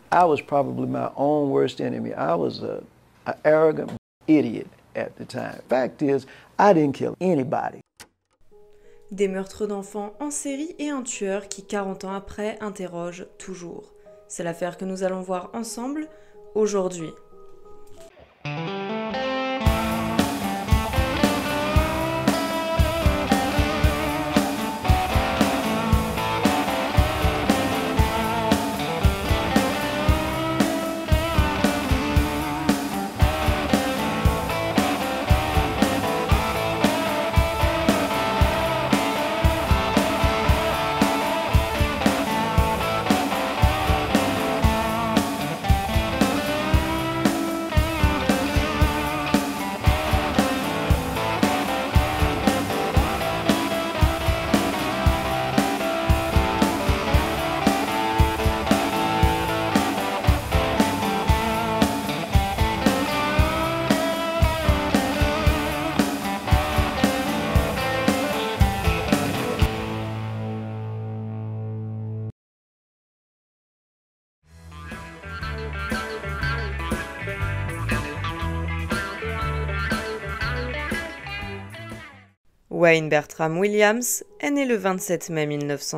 I was probably my own worst enemy. I was an arrogant idiot at the time. Fact is, I didn't kill anybody. Des meurtres d'enfants en série et un tueur qui, 40 ans après, interroge toujours. C'est l'affaire que nous allons voir ensemble aujourd'hui. Wayne Bertram Williams est né le 27 mai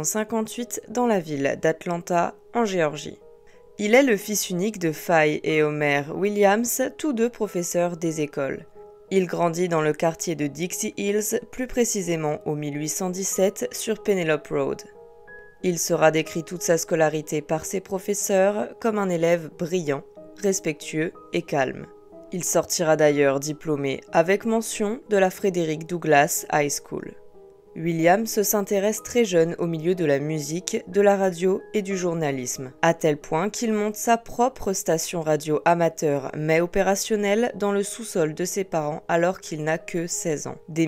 1958 dans la ville d'Atlanta, en Géorgie. Il est le fils unique de Faye et Homer Williams, tous deux professeurs des écoles. Il grandit dans le quartier de Dixie Hills, plus précisément au 1817 sur Penelope Road. Il sera décrit toute sa scolarité par ses professeurs comme un élève brillant, respectueux et calme. Il sortira d'ailleurs diplômé avec mention de la Frederick Douglass High School. Williams s'intéresse très jeune au milieu de la musique, de la radio et du journalisme, à tel point qu'il monte sa propre station radio amateur mais opérationnelle dans le sous-sol de ses parents alors qu'il n'a que 16 ans. Dès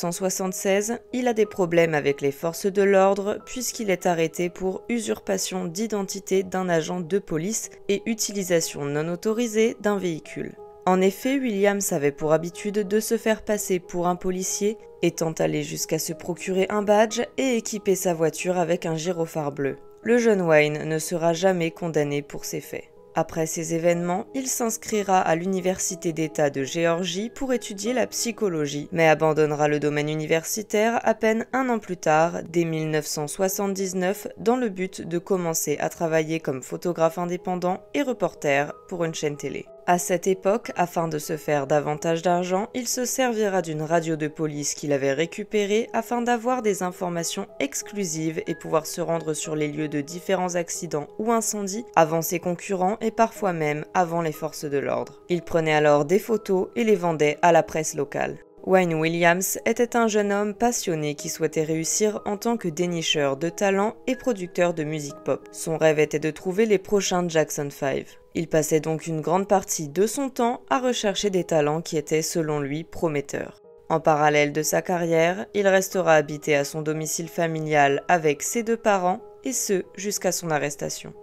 1976, il a des problèmes avec les forces de l'ordre puisqu'il est arrêté pour usurpation d'identité d'un agent de police et utilisation non autorisée d'un véhicule. En effet, Williams avait pour habitude de se faire passer pour un policier, étant allé jusqu'à se procurer un badge et équiper sa voiture avec un gyrophare bleu. Le jeune Wayne ne sera jamais condamné pour ces faits. Après ces événements, il s'inscrira à l'Université d'État de Géorgie pour étudier la psychologie, mais abandonnera le domaine universitaire à peine un an plus tard, dès 1979, dans le but de commencer à travailler comme photographe indépendant et reporter pour une chaîne télé. À cette époque, afin de se faire davantage d'argent, il se servira d'une radio de police qu'il avait récupérée afin d'avoir des informations exclusives et pouvoir se rendre sur les lieux de différents accidents ou incendies avant ses concurrents et parfois même avant les forces de l'ordre. Il prenait alors des photos et les vendait à la presse locale. Wayne Williams était un jeune homme passionné qui souhaitait réussir en tant que dénicheur de talent et producteur de musique pop. Son rêve était de trouver les prochains Jackson 5. Il passait donc une grande partie de son temps à rechercher des talents qui étaient, selon lui, prometteurs. En parallèle de sa carrière, il restera habité à son domicile familial avec ses deux parents, et ce, jusqu'à son arrestation.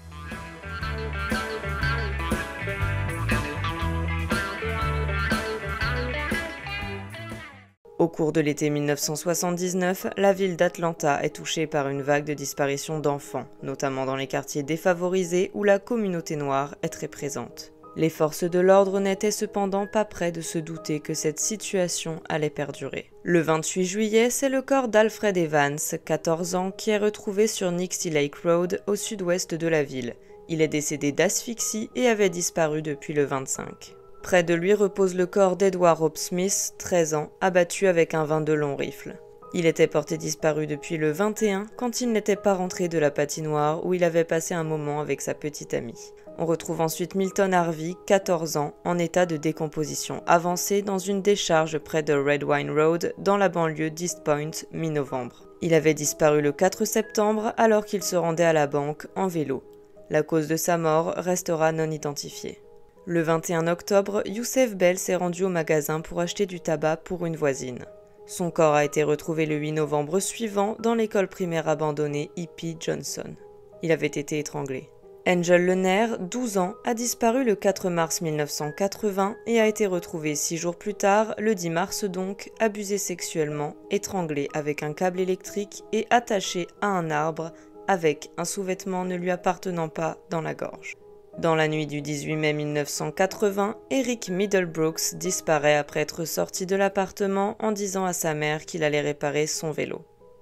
Au cours de l'été 1979, la ville d'Atlanta est touchée par une vague de disparitions d'enfants, notamment dans les quartiers défavorisés où la communauté noire est très présente. Les forces de l'ordre n'étaient cependant pas près de se douter que cette situation allait perdurer. Le 28 juillet, c'est le corps d'Alfred Evans, 14 ans, qui est retrouvé sur Nixie Lake Road, au sud-ouest de la ville. Il est décédé d'asphyxie et avait disparu depuis le 25. Près de lui repose le corps d'Edward Hope Smith, 13 ans, abattu avec un 22 long rifle. Il était porté disparu depuis le 21 quand il n'était pas rentré de la patinoire où il avait passé un moment avec sa petite amie. On retrouve ensuite Milton Harvey, 14 ans, en état de décomposition avancée dans une décharge près de Red Wine Road dans la banlieue d'East Point, mi-novembre. Il avait disparu le 4 septembre alors qu'il se rendait à la banque en vélo. La cause de sa mort restera non identifiée. Le 21 octobre, Youssef Bell s'est rendu au magasin pour acheter du tabac pour une voisine. Son corps a été retrouvé le 8 novembre suivant dans l'école primaire abandonnée E.P. Johnson. Il avait été étranglé. Angel Lerner, 12 ans, a disparu le 4 mars 1980 et a été retrouvé 6 jours plus tard, le 10 mars donc, abusé sexuellement, étranglé avec un câble électrique et attaché à un arbre avec un sous-vêtement ne lui appartenant pas dans la gorge. Dans la nuit du 18 mai 1980, Eric Middlebrooks disparaît après être sorti de l'appartement en disant à sa mère qu'il allait réparer son vélo.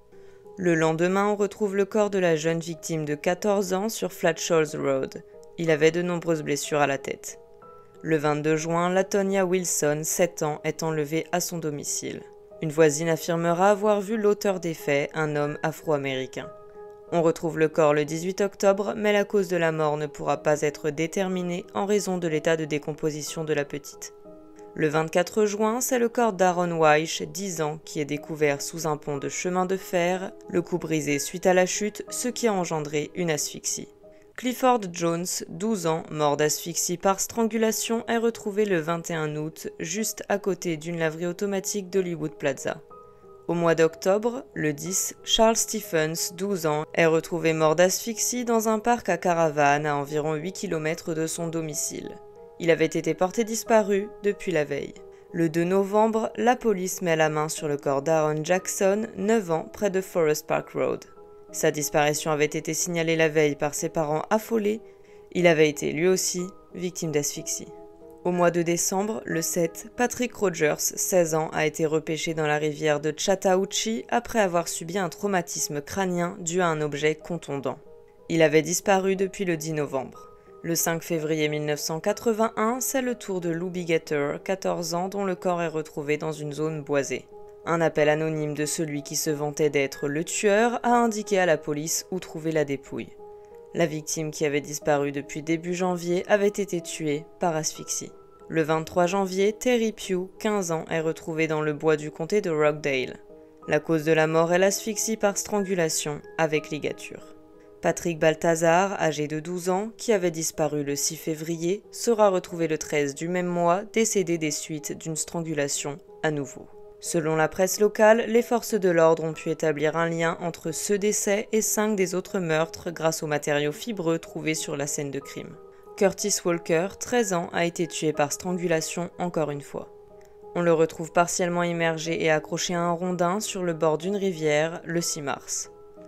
Le lendemain, on retrouve le corps de la jeune victime de 14 ans sur Flat Shoals Road. Il avait de nombreuses blessures à la tête. Le 22 juin, Latonia Wilson, 7 ans, est enlevée à son domicile. Une voisine affirmera avoir vu l'auteur des faits, un homme afro-américain. On retrouve le corps le 18 octobre, mais la cause de la mort ne pourra pas être déterminée en raison de l'état de décomposition de la petite. Le 24 juin, c'est le corps d'Aaron Wyche, 10 ans, qui est découvert sous un pont de chemin de fer, le cou brisé suite à la chute, ce qui a engendré une asphyxie. Clifford Jones, 12 ans, mort d'asphyxie par strangulation, est retrouvé le 21 août, juste à côté d'une laverie automatique d'Hollywood Plaza. Au mois d'octobre, le 10, Charles Stephens, 12 ans, est retrouvé mort d'asphyxie dans un parc à Caravane à environ 8 km de son domicile. Il avait été porté disparu depuis la veille. Le 2 novembre, la police met la main sur le corps d'Aaron Jackson, 9 ans, près de Forest Park Road. Sa disparition avait été signalée la veille par ses parents affolés. Il avait été lui aussi victime d'asphyxie. Au mois de décembre, le 7, Patrick Rogers, 16 ans, a été repêché dans la rivière de Chattahoochee après avoir subi un traumatisme crânien dû à un objet contondant. Il avait disparu depuis le 10 novembre. Le 5 février 1981, c'est le tour de Lou Bigetter, 14 ans, dont le corps est retrouvé dans une zone boisée. Un appel anonyme de celui qui se vantait d'être le tueur a indiqué à la police où trouver la dépouille. La victime, qui avait disparu depuis début janvier, avait été tuée par asphyxie. Le 23 janvier, Terry Pugh, 15 ans, est retrouvé dans le bois du comté de Rockdale. La cause de la mort est l'asphyxie par strangulation avec ligature. Patrick Balthazar, âgé de 12 ans, qui avait disparu le 6 février, sera retrouvé le 13 du même mois, décédé des suites d'une strangulation à nouveau. Selon la presse locale, les forces de l'ordre ont pu établir un lien entre ce décès et 5 des autres meurtres grâce aux matériaux fibreux trouvés sur la scène de crime. Curtis Walker, 13 ans, a été tué par strangulation encore une fois. On le retrouve partiellement immergé et accroché à un rondin sur le bord d'une rivière le 6 mars.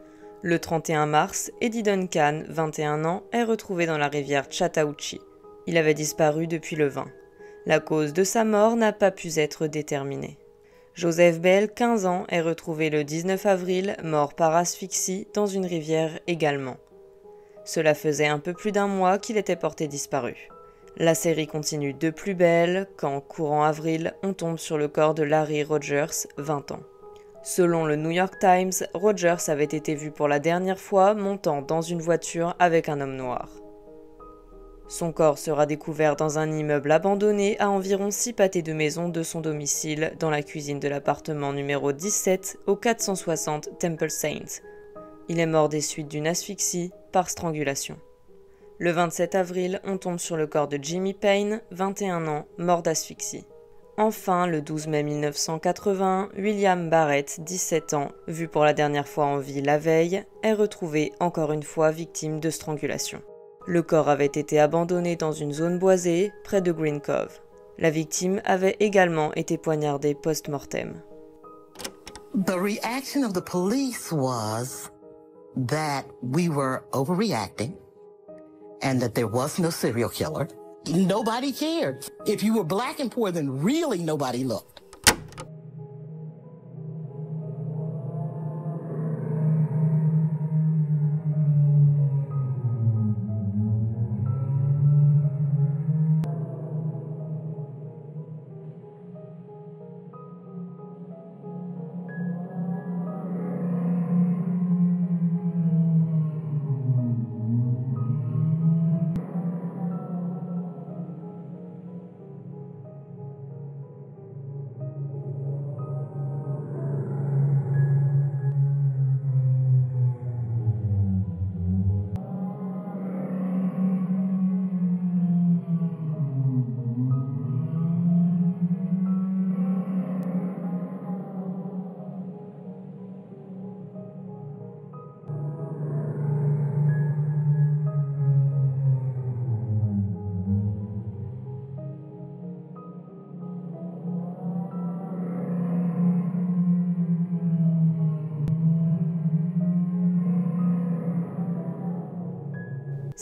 Le 31 mars, Eddie Duncan, 21 ans, est retrouvé dans la rivière Chattahoochee. Il avait disparu depuis le 20. La cause de sa mort n'a pas pu être déterminée. Joseph Bell, 15 ans, est retrouvé le 19 avril, mort par asphyxie, dans une rivière également. Cela faisait un peu plus d'un mois qu'il était porté disparu. La série continue de plus belle quand, courant avril, on tombe sur le corps de Larry Rogers, 20 ans. Selon le New York Times, Rogers avait été vu pour la dernière fois montant dans une voiture avec un homme noir. Son corps sera découvert dans un immeuble abandonné à environ 6 pâtés de maison de son domicile, dans la cuisine de l'appartement numéro 17 au 460 Temple Saints. Il est mort des suites d'une asphyxie par strangulation. Le 27 avril, on tombe sur le corps de Jimmy Payne, 21 ans, mort d'asphyxie. Enfin, le 12 mai 1980, William Barrett, 17 ans, vu pour la dernière fois en vie la veille, est retrouvé encore une fois victime de strangulation. Le corps avait été abandonné dans une zone boisée, près de Green Cove. La victime avait également été poignardée post-mortem. The reaction of the police was that we were overreacting and that there was no serial killer. Nobody cared. If you were black and poor, then really nobody looked.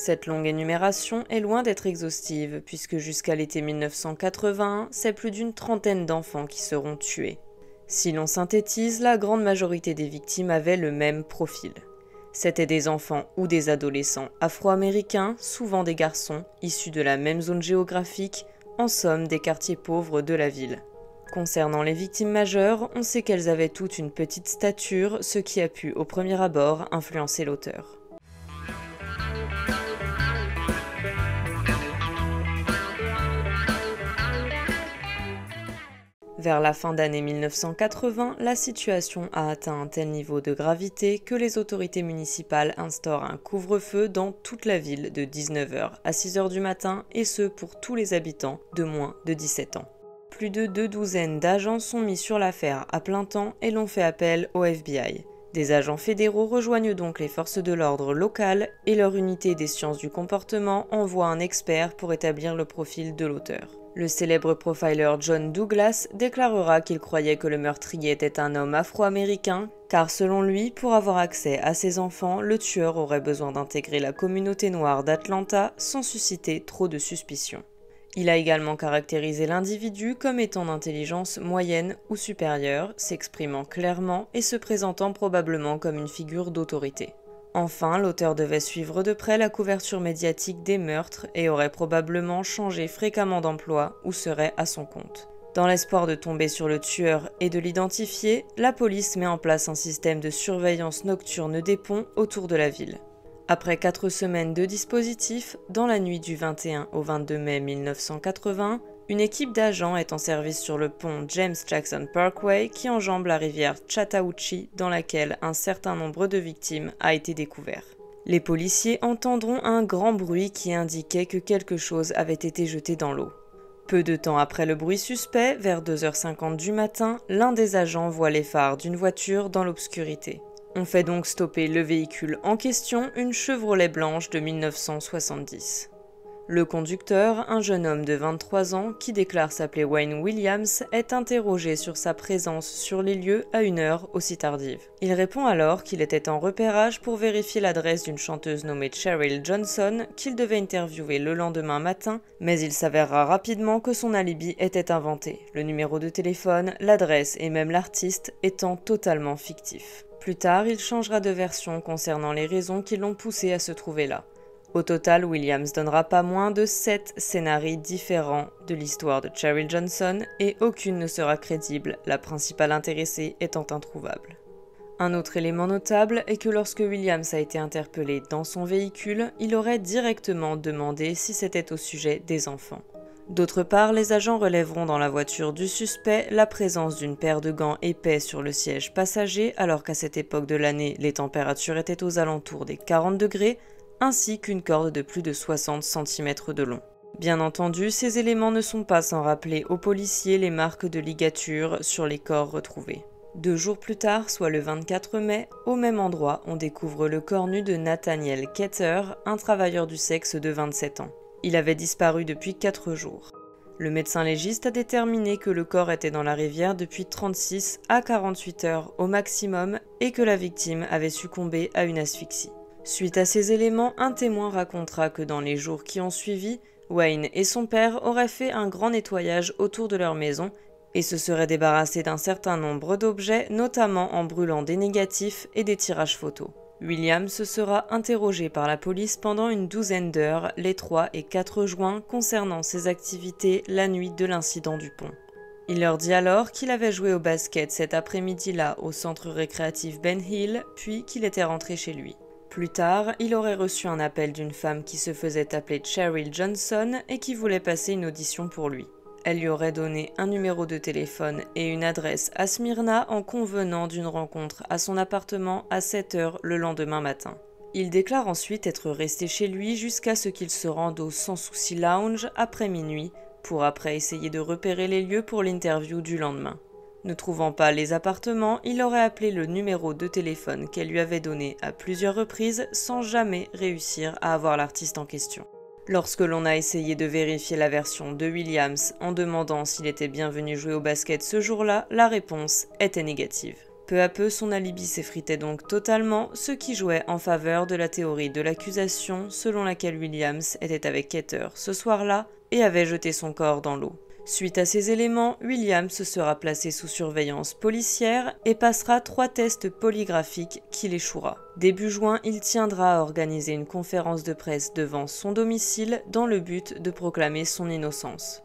Cette longue énumération est loin d'être exhaustive, puisque jusqu'à l'été 1981, c'est plus d'une trentaine d'enfants qui seront tués. Si l'on synthétise, la grande majorité des victimes avaient le même profil. C'étaient des enfants ou des adolescents afro-américains, souvent des garçons, issus de la même zone géographique, en somme des quartiers pauvres de la ville. Concernant les victimes majeures, on sait qu'elles avaient toutes une petite stature, ce qui a pu, au premier abord, influencer l'auteur. Vers la fin d'année 1980, la situation a atteint un tel niveau de gravité que les autorités municipales instaurent un couvre-feu dans toute la ville de 19h à 6h du matin, et ce pour tous les habitants de moins de 17 ans. Plus de 2 douzaines d'agents sont mis sur l'affaire à plein temps et l'ont fait appel au FBI. Des agents fédéraux rejoignent donc les forces de l'ordre locales et leur unité des sciences du comportement envoie un expert pour établir le profil de l'auteur. Le célèbre profiler John Douglas déclarera qu'il croyait que le meurtrier était un homme afro-américain, car selon lui, pour avoir accès à ses enfants, le tueur aurait besoin d'intégrer la communauté noire d'Atlanta sans susciter trop de suspicions. Il a également caractérisé l'individu comme étant d'intelligence moyenne ou supérieure, s'exprimant clairement et se présentant probablement comme une figure d'autorité. Enfin, l'auteur devait suivre de près la couverture médiatique des meurtres et aurait probablement changé fréquemment d'emploi ou serait à son compte. Dans l'espoir de tomber sur le tueur et de l'identifier, la police met en place un système de surveillance nocturne des ponts autour de la ville. Après 4 semaines de dispositif, dans la nuit du 21 au 22 mai 1980, une équipe d'agents est en service sur le pont James Jackson Parkway qui enjambe la rivière Chattahoochee dans laquelle un certain nombre de victimes a été découvert. Les policiers entendront un grand bruit qui indiquait que quelque chose avait été jeté dans l'eau. Peu de temps après le bruit suspect, vers 2h50 du matin, l'un des agents voit les phares d'une voiture dans l'obscurité. On fait donc stopper le véhicule en question, une Chevrolet blanche de 1970. Le conducteur, un jeune homme de 23 ans qui déclare s'appeler Wayne Williams, est interrogé sur sa présence sur les lieux à une heure aussi tardive. Il répond alors qu'il était en repérage pour vérifier l'adresse d'une chanteuse nommée Cheryl Johnson qu'il devait interviewer le lendemain matin, mais il s'avérera rapidement que son alibi était inventé, le numéro de téléphone, l'adresse et même l'artiste étant totalement fictifs. Plus tard, il changera de version concernant les raisons qui l'ont poussé à se trouver là. Au total, Williams donnera pas moins de 7 scénarios différents de l'histoire de Cheryl Johnson et aucune ne sera crédible, la principale intéressée étant introuvable. Un autre élément notable est que lorsque Williams a été interpellé dans son véhicule, il aurait directement demandé si c'était au sujet des enfants. D'autre part, les agents relèveront dans la voiture du suspect la présence d'une paire de gants épais sur le siège passager alors qu'à cette époque de l'année, les températures étaient aux alentours des 40 degrés, ainsi qu'une corde de plus de 60 cm de long. Bien entendu, ces éléments ne sont pas sans rappeler aux policiers les marques de ligature sur les corps retrouvés. 2 jours plus tard, soit le 24 mai, au même endroit, on découvre le corps nu de Nathaniel Keter, un travailleur du sexe de 27 ans. Il avait disparu depuis 4 jours. Le médecin légiste a déterminé que le corps était dans la rivière depuis 36 à 48 heures au maximum et que la victime avait succombé à une asphyxie. Suite à ces éléments, un témoin racontera que dans les jours qui ont suivi, Wayne et son père auraient fait un grand nettoyage autour de leur maison et se seraient débarrassés d'un certain nombre d'objets, notamment en brûlant des négatifs et des tirages photos. Williams sera interrogé par la police pendant une douzaine d'heures les 3 et 4 juin concernant ses activités la nuit de l'incident du pont. Il leur dit alors qu'il avait joué au basket cet après-midi-là au centre récréatif Ben Hill, puis qu'il était rentré chez lui. Plus tard, il aurait reçu un appel d'une femme qui se faisait appeler Cheryl Johnson et qui voulait passer une audition pour lui. Elle lui aurait donné un numéro de téléphone et une adresse à Smyrna en convenant d'une rencontre à son appartement à 7 h le lendemain matin. Il déclare ensuite être resté chez lui jusqu'à ce qu'il se rende au Sans Souci Lounge après minuit pour après essayer de repérer les lieux pour l'interview du lendemain. Ne trouvant pas les appartements, il aurait appelé le numéro de téléphone qu'elle lui avait donné à plusieurs reprises sans jamais réussir à avoir l'artiste en question. Lorsque l'on a essayé de vérifier la version de Williams en demandant s'il était bien venu jouer au basket ce jour-là, la réponse était négative. Peu à peu, son alibi s'effritait donc totalement, ce qui jouait en faveur de la théorie de l'accusation selon laquelle Williams était avec Keter ce soir-là et avait jeté son corps dans l'eau. Suite à ces éléments, Williams sera placé sous surveillance policière et passera 3 tests polygraphiques qu'il échouera. Début juin, il tiendra à organiser une conférence de presse devant son domicile dans le but de proclamer son innocence.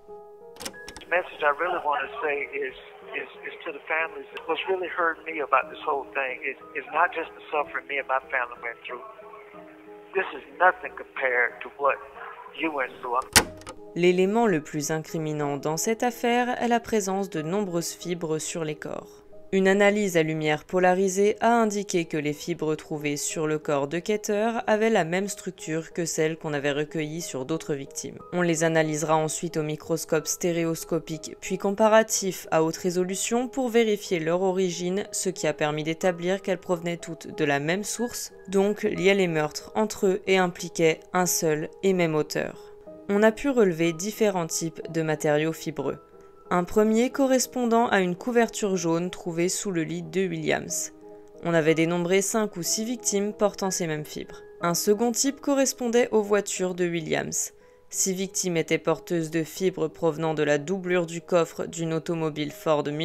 Is to the families. What's really hurt me about this whole thing is not just the suffering me and my family went through. This is nothing compared to what you went through. L'élément le plus incriminant dans cette affaire est la présence de nombreuses fibres sur les corps. Une analyse à lumière polarisée a indiqué que les fibres trouvées sur le corps de Keter avaient la même structure que celles qu'on avait recueillies sur d'autres victimes. On les analysera ensuite au microscope stéréoscopique puis comparatif à haute résolution pour vérifier leur origine, ce qui a permis d'établir qu'elles provenaient toutes de la même source, donc liaient les meurtres entre eux et impliquaient un seul et même auteur. On a pu relever différents types de matériaux fibreux. Un premier correspondant à une couverture jaune trouvée sous le lit de Williams. On avait dénombré 5 ou 6 victimes portant ces mêmes fibres. Un second type correspondait aux voitures de Williams. 6 victimes étaient porteuses de fibres provenant de la doublure du coffre d'une automobile Ford de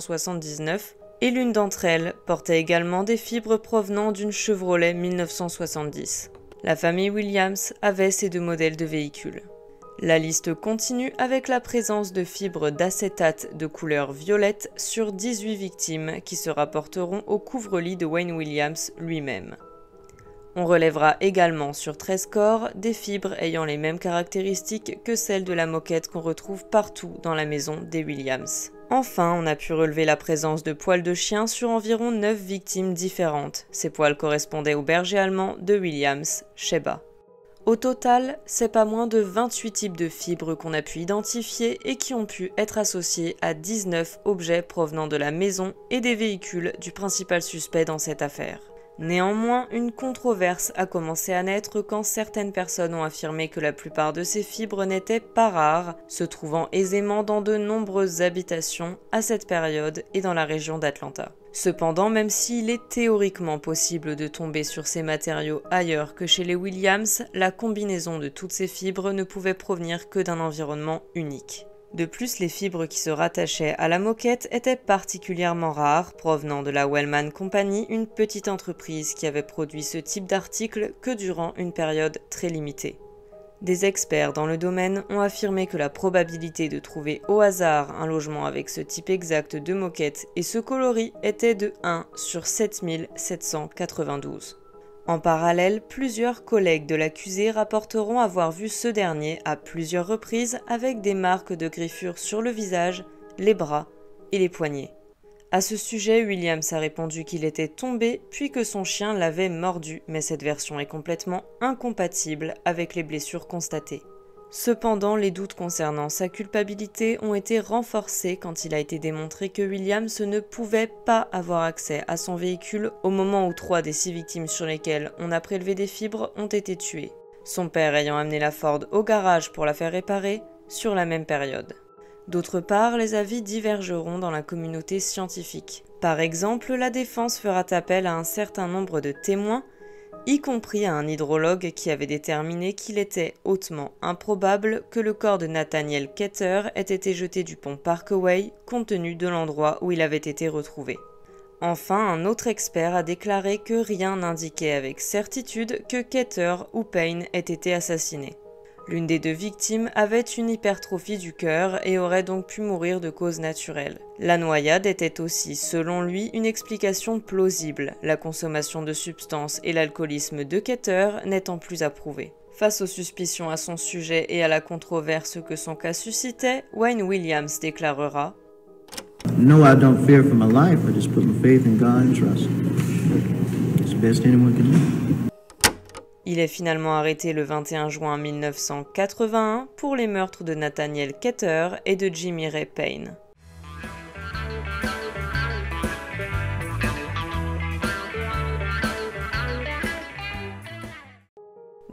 1979 et l'une d'entre elles portait également des fibres provenant d'une Chevrolet 1970. La famille Williams avait ces 2 modèles de véhicules. La liste continue avec la présence de fibres d'acétate de couleur violette sur 18 victimes qui se rapporteront au couvre-lit de Wayne Williams lui-même. On relèvera également sur 13 corps des fibres ayant les mêmes caractéristiques que celles de la moquette qu'on retrouve partout dans la maison des Williams. Enfin, on a pu relever la présence de poils de chien sur environ 9 victimes différentes. Ces poils correspondaient au berger allemand de Williams, Sheba. Au total, c'est pas moins de 28 types de fibres qu'on a pu identifier et qui ont pu être associés à 19 objets provenant de la maison et des véhicules du principal suspect dans cette affaire. Néanmoins, une controverse a commencé à naître quand certaines personnes ont affirmé que la plupart de ces fibres n'étaient pas rares, se trouvant aisément dans de nombreuses habitations à cette période et dans la région d'Atlanta. Cependant, même s'il est théoriquement possible de tomber sur ces matériaux ailleurs que chez les Williams, la combinaison de toutes ces fibres ne pouvait provenir que d'un environnement unique. De plus, les fibres qui se rattachaient à la moquette étaient particulièrement rares, provenant de la Wellman Company, une petite entreprise qui avait produit ce type d'article que durant une période très limitée. Des experts dans le domaine ont affirmé que la probabilité de trouver au hasard un logement avec ce type exact de moquette et ce coloris était de 1 sur 7792. En parallèle, plusieurs collègues de l'accusé rapporteront avoir vu ce dernier à plusieurs reprises avec des marques de griffures sur le visage, les bras et les poignets. À ce sujet, Williams a répondu qu'il était tombé puis que son chien l'avait mordu, mais cette version est complètement incompatible avec les blessures constatées. Cependant, les doutes concernant sa culpabilité ont été renforcés quand il a été démontré que Williams ne pouvait pas avoir accès à son véhicule au moment où 3 des 6 victimes sur lesquelles on a prélevé des fibres ont été tuées, son père ayant amené la Ford au garage pour la faire réparer sur la même période. D'autre part, les avis divergeront dans la communauté scientifique. Par exemple, la défense fera appel à un certain nombre de témoins, y compris à un hydrologue qui avait déterminé qu'il était hautement improbable que le corps de Nathaniel Keter ait été jeté du pont Parkway compte tenu de l'endroit où il avait été retrouvé. Enfin, un autre expert a déclaré que rien n'indiquait avec certitude que Keter ou Payne aient été assassinés. L'une des 2 victimes avait une hypertrophie du cœur et aurait donc pu mourir de cause naturelle. La noyade était aussi, selon lui, une explication plausible, la consommation de substances et l'alcoolisme de Keter n'étant plus approuvés. Face aux suspicions à son sujet et à la controverse que son cas suscitait, Wayne Williams déclarera « No, I don't fear for my life, I just put my faith in God and trust. It's the best anyone can do. » Il est finalement arrêté le 21 juin 1981 pour les meurtres de Nathaniel Keter et de Jimmy Ray Payne.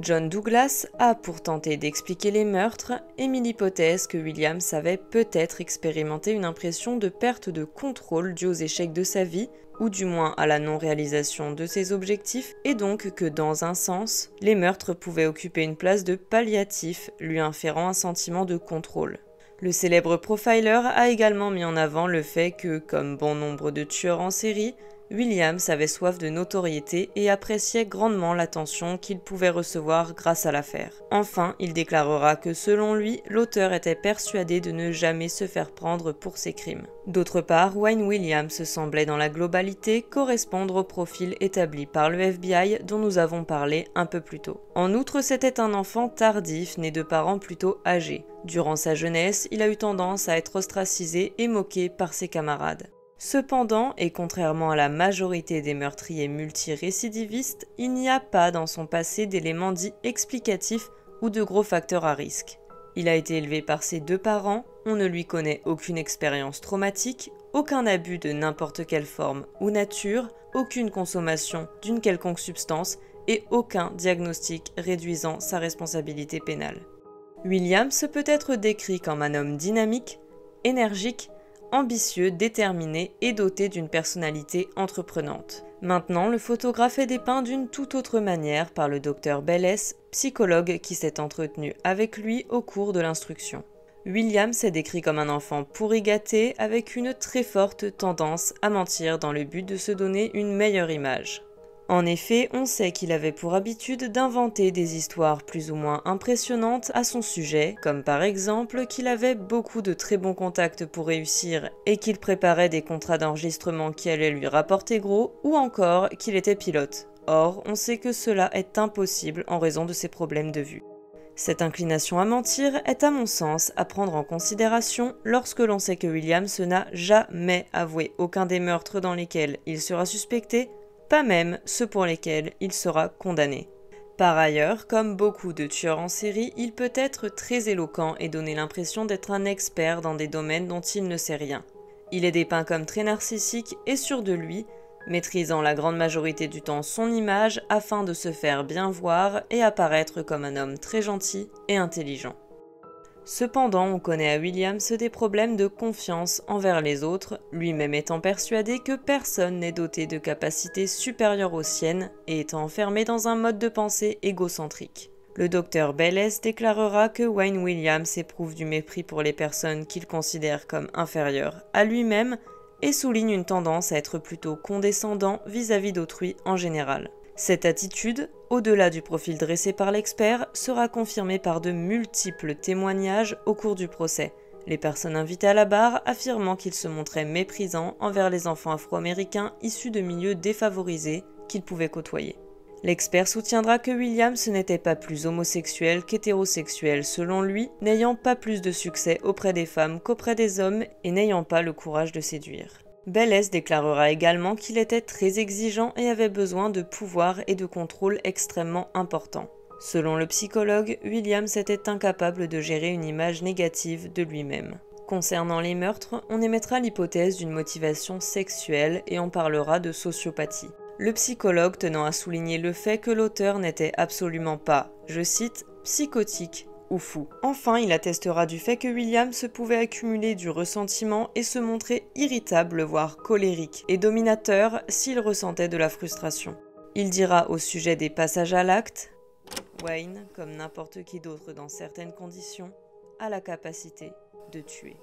John Douglas a, pour tenter d'expliquer les meurtres, émis l'hypothèse que Williams avait peut-être expérimenté une impression de perte de contrôle due aux échecs de sa vie, ou du moins à la non-réalisation de ses objectifs, et donc que dans un sens, les meurtres pouvaient occuper une place de palliatif, lui inférant un sentiment de contrôle. Le célèbre profiler a également mis en avant le fait que, comme bon nombre de tueurs en série, Williams avait soif de notoriété et appréciait grandement l'attention qu'il pouvait recevoir grâce à l'affaire. Enfin, il déclarera que selon lui, l'auteur était persuadé de ne jamais se faire prendre pour ses crimes. D'autre part, Wayne Williams semblait dans la globalité correspondre au profil établi par le FBI dont nous avons parlé un peu plus tôt. En outre, c'était un enfant tardif, né de parents plutôt âgés. Durant sa jeunesse, il a eu tendance à être ostracisé et moqué par ses camarades. Cependant, et contrairement à la majorité des meurtriers multirécidivistes, il n'y a pas dans son passé d'éléments dits explicatifs ou de gros facteurs à risque. Il a été élevé par ses deux parents, on ne lui connaît aucune expérience traumatique, aucun abus de n'importe quelle forme ou nature, aucune consommation d'une quelconque substance et aucun diagnostic réduisant sa responsabilité pénale. Williams peut être décrit comme un homme dynamique, énergique, ambitieux, déterminé et doté d'une personnalité entreprenante. Maintenant, le photographe est dépeint d'une toute autre manière par le docteur Belles, psychologue qui s'est entretenu avec lui au cours de l'instruction. Williams est décrit comme un enfant pourri gâté avec une très forte tendance à mentir dans le but de se donner une meilleure image. En effet, on sait qu'il avait pour habitude d'inventer des histoires plus ou moins impressionnantes à son sujet, comme par exemple qu'il avait beaucoup de très bons contacts pour réussir et qu'il préparait des contrats d'enregistrement qui allaient lui rapporter gros, ou encore qu'il était pilote. Or, on sait que cela est impossible en raison de ses problèmes de vue. Cette inclination à mentir est à mon sens à prendre en considération lorsque l'on sait que Williams n'a jamais avoué aucun des meurtres dans lesquels il sera suspecté, pas même ceux pour lesquels il sera condamné. Par ailleurs, comme beaucoup de tueurs en série, il peut être très éloquent et donner l'impression d'être un expert dans des domaines dont il ne sait rien. Il est dépeint comme très narcissique et sûr de lui, maîtrisant la grande majorité du temps son image afin de se faire bien voir et apparaître comme un homme très gentil et intelligent. Cependant, on connaît à Williams des problèmes de confiance envers les autres, lui-même étant persuadé que personne n'est doté de capacités supérieures aux siennes et étant enfermé dans un mode de pensée égocentrique. Le docteur Belles déclarera que Wayne Williams éprouve du mépris pour les personnes qu'il considère comme inférieures à lui-même et souligne une tendance à être plutôt condescendant vis-à-vis d'autrui en général. Cette attitude, au-delà du profil dressé par l'expert, sera confirmée par de multiples témoignages au cours du procès, les personnes invitées à la barre affirmant qu'il se montrait méprisant envers les enfants afro-américains issus de milieux défavorisés qu'il pouvait côtoyer. L'expert soutiendra que Williams n'était pas plus homosexuel qu'hétérosexuel selon lui, n'ayant pas plus de succès auprès des femmes qu'auprès des hommes et n'ayant pas le courage de séduire. Belles déclarera également qu'il était très exigeant et avait besoin de pouvoir et de contrôle extrêmement importants. Selon le psychologue, Williams était incapable de gérer une image négative de lui-même. Concernant les meurtres, on émettra l'hypothèse d'une motivation sexuelle et on parlera de sociopathie. Le psychologue tenant à souligner le fait que l'auteur n'était absolument pas, je cite, « psychotique » ou fou. Enfin, il attestera du fait que Williams pouvait accumuler du ressentiment et se montrer irritable, voire colérique, et dominateur s'il ressentait de la frustration. Il dira au sujet des passages à l'acte, Wayne, comme n'importe qui d'autre dans certaines conditions, a la capacité de tuer.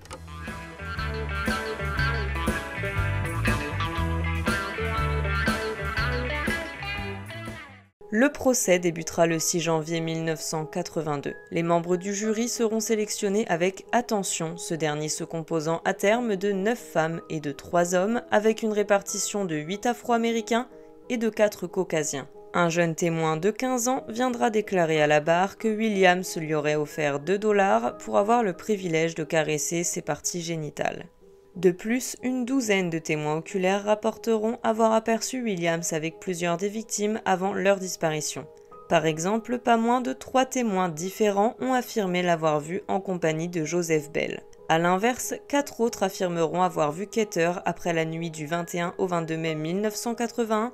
Le procès débutera le 6 janvier 1982. Les membres du jury seront sélectionnés avec attention, ce dernier se composant à terme de 9 femmes et de 3 hommes, avec une répartition de 8 Afro-Américains et de 4 Caucasiens. Un jeune témoin de 15 ans viendra déclarer à la barre que Williams lui aurait offert $2 pour avoir le privilège de caresser ses parties génitales. De plus, une douzaine de témoins oculaires rapporteront avoir aperçu Williams avec plusieurs des victimes avant leur disparition. Par exemple, pas moins de 3 témoins différents ont affirmé l'avoir vu en compagnie de Joseph Bell. A l'inverse, 4 autres affirmeront avoir vu Keter après la nuit du 21 au 22 mai 1981,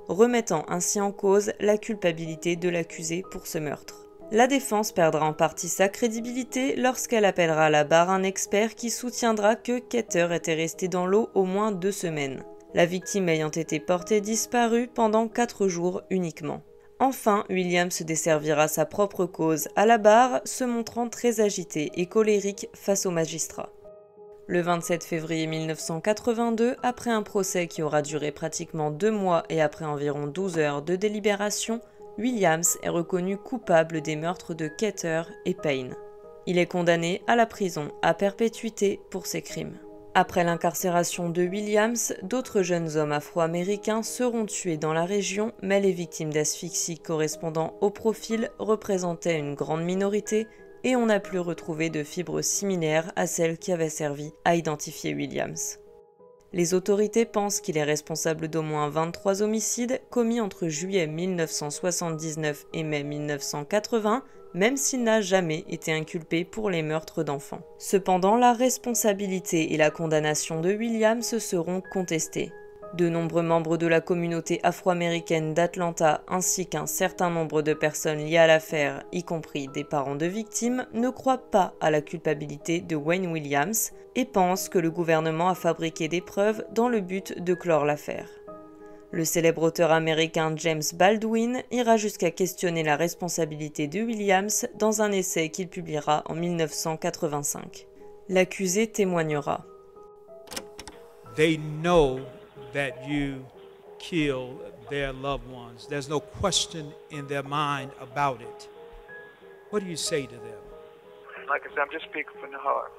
remettant ainsi en cause la culpabilité de l'accusé pour ce meurtre. La défense perdra en partie sa crédibilité lorsqu'elle appellera à la barre un expert qui soutiendra que Keter était resté dans l'eau au moins 2 semaines, la victime ayant été portée disparue pendant 4 jours uniquement. Enfin, Williams desservira sa propre cause à la barre, se montrant très agité et colérique face au magistrat. Le 27 février 1982, après un procès qui aura duré pratiquement 2 mois et après environ 12 heures de délibération, Williams est reconnu coupable des meurtres de Keter et Payne. Il est condamné à la prison à perpétuité pour ses crimes. Après l'incarcération de Williams, d'autres jeunes hommes afro-américains seront tués dans la région, mais les victimes d'asphyxie correspondant au profil représentaient une grande minorité et on n'a plus retrouvé de fibres similaires à celles qui avaient servi à identifier Williams. Les autorités pensent qu'il est responsable d'au moins 23 homicides commis entre juillet 1979 et mai 1980, même s'il n'a jamais été inculpé pour les meurtres d'enfants. Cependant, la responsabilité et la condamnation de Williams seront contestées. De nombreux membres de la communauté afro-américaine d'Atlanta ainsi qu'un certain nombre de personnes liées à l'affaire, y compris des parents de victimes, ne croient pas à la culpabilité de Wayne Williams et pensent que le gouvernement a fabriqué des preuves dans le but de clore l'affaire. Le célèbre auteur américain James Baldwin ira jusqu'à questionner la responsabilité de Williams dans un essai qu'il publiera en 1985. L'accusé témoignera. They know that you kill their loved ones. There's no question in their mind about it. What do you say to them? Like I said, I'm just speaking from the heart.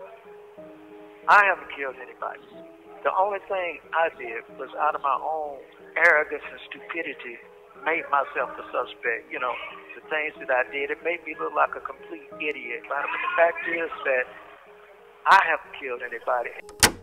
I haven't killed anybody. The only thing I did was out of my own arrogance and stupidity, made myself the suspect. You know, the things that I did, it made me look like a complete idiot. But the fact is that I haven't killed anybody.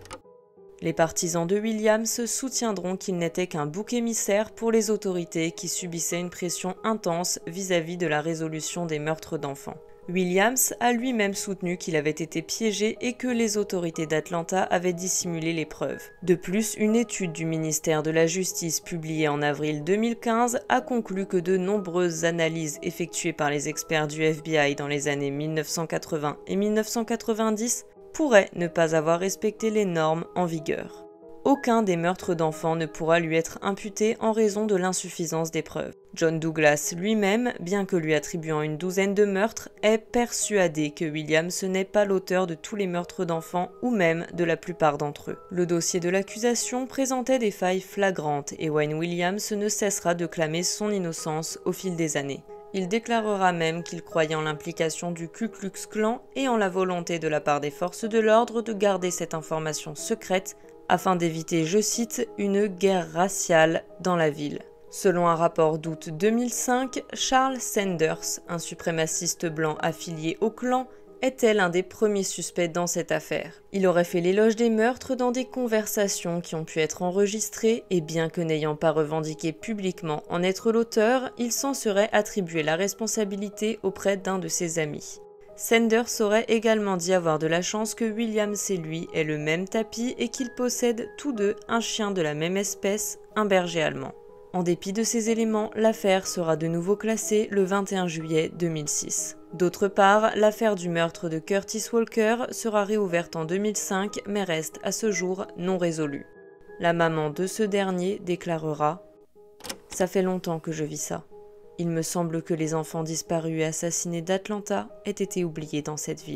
Les partisans de Williams soutiendront qu'il n'était qu'un bouc émissaire pour les autorités qui subissaient une pression intense vis-à-vis de la résolution des meurtres d'enfants. Williams a lui-même soutenu qu'il avait été piégé et que les autorités d'Atlanta avaient dissimulé les preuves. De plus, une étude du ministère de la Justice publiée en avril 2015 a conclu que de nombreuses analyses effectuées par les experts du FBI dans les années 1980 et 1990 pourrait ne pas avoir respecté les normes en vigueur. Aucun des meurtres d'enfants ne pourra lui être imputé en raison de l'insuffisance des preuves. John Douglas lui-même, bien que lui attribuant une douzaine de meurtres, est persuadé que Williams n'est pas l'auteur de tous les meurtres d'enfants ou même de la plupart d'entre eux. Le dossier de l'accusation présentait des failles flagrantes et Wayne Williams ne cessera de clamer son innocence au fil des années. Il déclarera même qu'il croyait en l'implication du Ku Klux Klan et en la volonté de la part des forces de l'ordre de garder cette information secrète afin d'éviter, je cite, une guerre raciale dans la ville. Selon un rapport d'août 2005, Charles Sanders, un suprémaciste blanc affilié au Klan, était l'un des premiers suspects dans cette affaire. Il aurait fait l'éloge des meurtres dans des conversations qui ont pu être enregistrées et bien que n'ayant pas revendiqué publiquement en être l'auteur, il s'en serait attribué la responsabilité auprès d'un de ses amis. Sanders aurait également dit avoir de la chance que Williams et lui aient le même tapis et qu'ils possèdent tous deux un chien de la même espèce, un berger allemand. En dépit de ces éléments, l'affaire sera de nouveau classée le 21 juillet 2006. D'autre part, l'affaire du meurtre de Curtis Walker sera réouverte en 2005 mais reste à ce jour non résolue. La maman de ce dernier déclarera « Ça fait longtemps que je vis ça. Il me semble que les enfants disparus et assassinés d'Atlanta aient été oubliés dans cette ville. »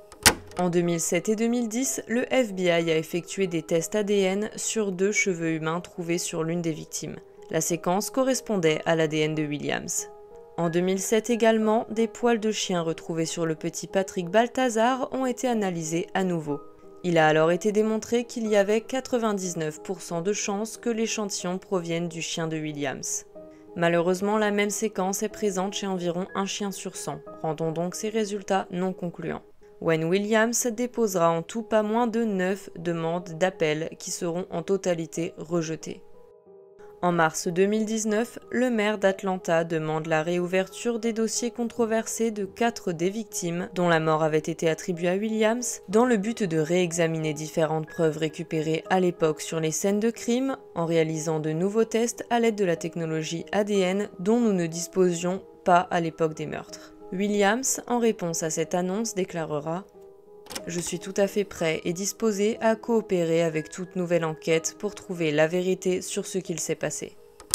En 2007 et 2010, le FBI a effectué des tests ADN sur 2 cheveux humains trouvés sur l'une des victimes. La séquence correspondait à l'ADN de Williams. En 2007 également, des poils de chien retrouvés sur le petit Patrick Balthazar ont été analysés à nouveau. Il a alors été démontré qu'il y avait 99% de chances que l'échantillon provienne du chien de Williams. Malheureusement, la même séquence est présente chez environ un chien sur 100, rendant donc ces résultats non concluants. Wayne Williams déposera en tout pas moins de 9 demandes d'appel qui seront en totalité rejetées. En mars 2019, le maire d'Atlanta demande la réouverture des dossiers controversés de 4 des victimes, dont la mort avait été attribuée à Williams, dans le but de réexaminer différentes preuves récupérées à l'époque sur les scènes de crime, en réalisant de nouveaux tests à l'aide de la technologie ADN dont nous ne disposions pas à l'époque des meurtres. Williams, en réponse à cette annonce, déclarera « Je suis tout à fait prêt et disposé à coopérer avec toute nouvelle enquête pour trouver la vérité sur ce qu'il s'est passé. »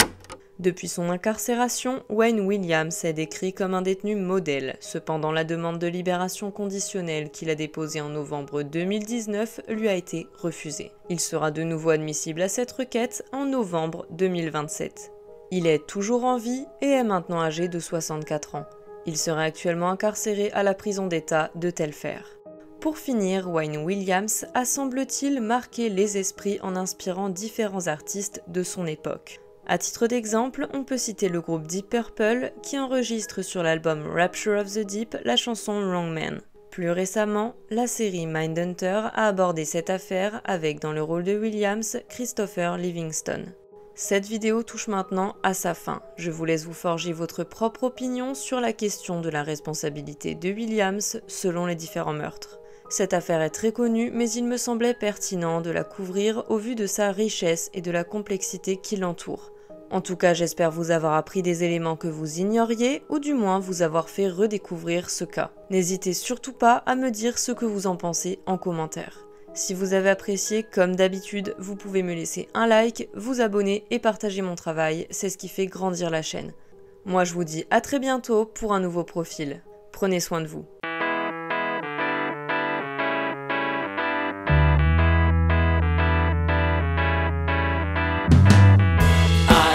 Depuis son incarcération, Wayne Williams est décrit comme un détenu modèle. Cependant, la demande de libération conditionnelle qu'il a déposée en novembre 2019 lui a été refusée. Il sera de nouveau admissible à cette requête en novembre 2027. Il est toujours en vie et est maintenant âgé de 64 ans. Il serait actuellement incarcéré à la prison d'État de Telfair. Pour finir, Wayne Williams a semble-t-il marqué les esprits en inspirant différents artistes de son époque. À titre d'exemple, on peut citer le groupe Deep Purple qui enregistre sur l'album Rapture of the Deep la chanson Wrong Man. Plus récemment, la série Mindhunter a abordé cette affaire avec dans le rôle de Williams, Christopher Livingston. Cette vidéo touche maintenant à sa fin. Je vous laisse vous forger votre propre opinion sur la question de la responsabilité de Williams selon les différents meurtres. Cette affaire est très connue, mais il me semblait pertinent de la couvrir au vu de sa richesse et de la complexité qui l'entoure. En tout cas, j'espère vous avoir appris des éléments que vous ignoriez, ou du moins vous avoir fait redécouvrir ce cas. N'hésitez surtout pas à me dire ce que vous en pensez en commentaire. Si vous avez apprécié, comme d'habitude, vous pouvez me laisser un like, vous abonner et partager mon travail, c'est ce qui fait grandir la chaîne. Moi je vous dis à très bientôt pour un nouveau profil. Prenez soin de vous.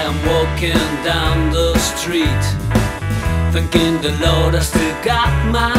Walking down the street, thanking the Lord I still got my